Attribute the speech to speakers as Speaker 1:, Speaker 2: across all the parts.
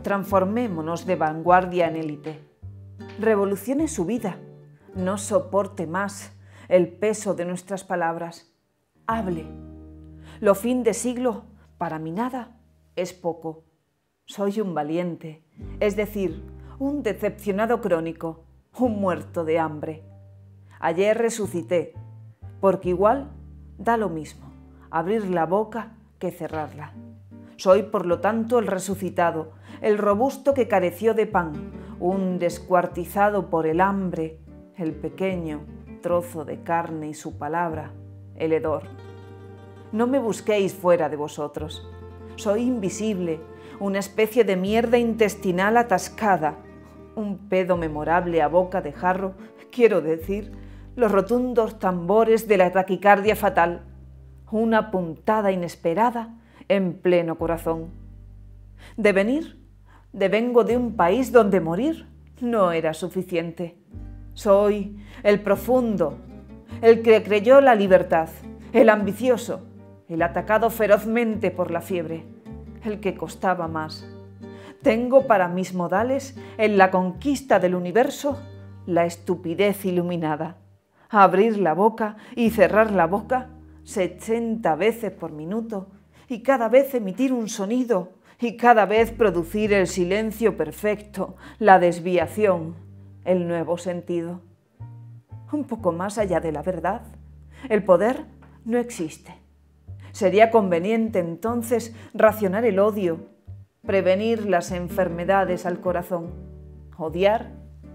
Speaker 1: transformémonos de vanguardia en élite. Revolucione su vida, no soporte más el peso de nuestras palabras. Hable. Lo fin de siglo, para mí nada, es poco. Soy un valiente, es decir, un decepcionado crónico, un muerto de hambre. Ayer resucité, porque igual da lo mismo abrir la boca que cerrarla. Soy, por lo tanto, el resucitado, el robusto que careció de pan, un descuartizado por el hambre, el pequeño trozo de carne y su palabra, el hedor. No me busquéis fuera de vosotros. Soy invisible, una especie de mierda intestinal atascada, un pedo memorable a boca de jarro, quiero decir, los rotundos tambores de la taquicardia fatal, una puntada inesperada en pleno corazón. Devengo de un país donde morir no era suficiente. Soy el profundo, el que creyó la libertad, el ambicioso, el atacado ferozmente por la fiebre, el que costaba más. Tengo para mis modales en la conquista del universo la estupidez iluminada. Abrir la boca y cerrar la boca 60 veces por minuto y cada vez emitir un sonido y cada vez producir el silencio perfecto, la desviación, el nuevo sentido. Un poco más allá de la verdad, el poder no existe. Sería conveniente entonces racionar el odio, prevenir las enfermedades al corazón. Odiar,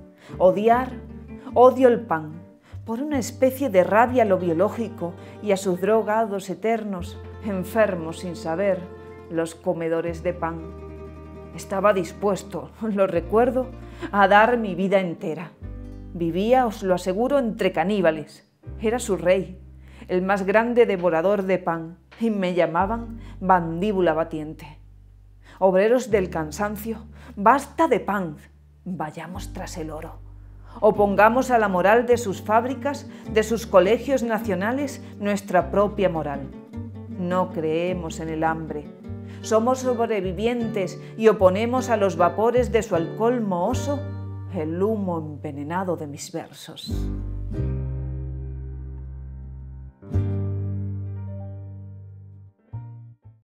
Speaker 1: odio el pan, por una especie de rabia a lo biológico y a sus drogados eternos, enfermos sin saber, los comedores de pan. Estaba dispuesto, lo recuerdo, a dar mi vida entera. Vivía, os lo aseguro, entre caníbales. Era su rey, el más grande devorador de pan, y me llamaban mandíbula batiente. Obreros del cansancio, basta de pan, vayamos tras el oro. Opongamos a la moral de sus fábricas, de sus colegios nacionales, nuestra propia moral. No creemos en el hambre. Somos sobrevivientes y oponemos a los vapores de su alcohol mohoso el humo envenenado de mis versos.